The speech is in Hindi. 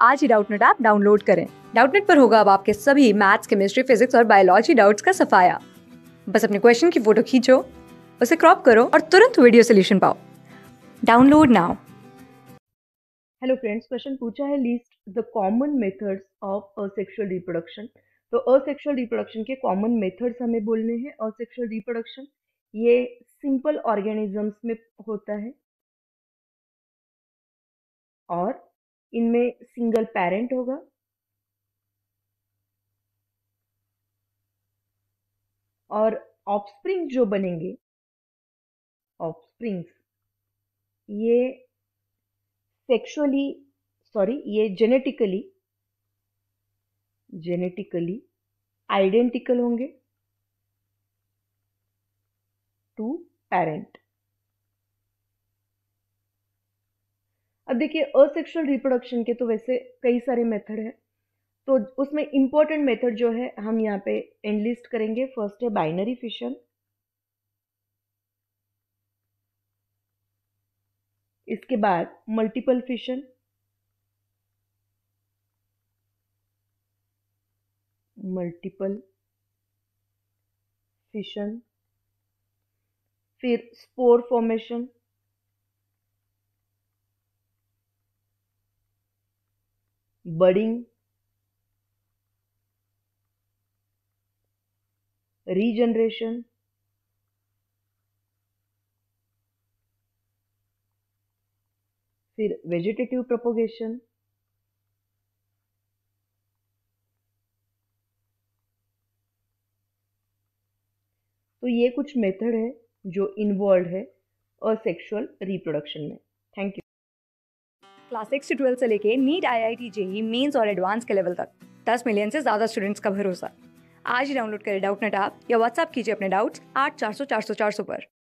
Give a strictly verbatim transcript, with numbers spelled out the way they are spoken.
आज ही डाउटनेट ऐप डाउनलोड करें। डाउटनेट पर होगा अब आपके सभी मैथ्स, केमिस्ट्री, फिजिक्स और बायोलॉजी डाउट्स का सफाया। बस अपने क्वेश्चन की फोटो खींचो, उसे क्रॉप करो और तुरंत वीडियो सोल्यूशन पाओ। Download now. Hello friends, question पूछा है list the common methods of asexual reproduction. तो असेक्सुअल रिप्रोडक्शन के कॉमन मेथड्स हमें बोलने हैं। असेक्सुअल रिप्रोडक्शन ये सिंपल ऑर्गेनिजम्स में होता है और इनमें सिंगल पेरेंट होगा और ऑफस्प्रिंग जो बनेंगे, ऑफस्प्रिंग्स ये सेक्सुअली सॉरी ये जेनेटिकली जेनेटिकली आइडेंटिकल होंगे टू पेरेंट। अब देखिए, असेक्सुअल रिप्रोडक्शन के तो वैसे कई सारे मेथड हैं, तो उसमें इंपॉर्टेंट मेथड जो है हम यहाँ पे एनलिस्ट करेंगे। फर्स्ट है बाइनरी फिशन, इसके बाद मल्टीपल फिशन, मल्टीपल फिशन, फिर स्पोर फॉर्मेशन, बडिंग, रीजनरेशन, फिर वेजिटेटिव प्रोपोगेशन, तो ये कुछ मेथड है जो इन्वॉल्व है असेक्सुअल रिप्रोडक्शन में। Thank you. क्लास सिक्स से ट्वेल्थ से लेके NEET, I I T, JEE mains और एडवांस के लेवल तक दस मिलियन से ज्यादा स्टूडेंट्स का भरोसा। आज ही डाउनलोड करें डाउटनेट ऐप या व्हाट्सएप कीजिए अपने डाउट्स आठ चार सौ चार सौ चार सौ पर।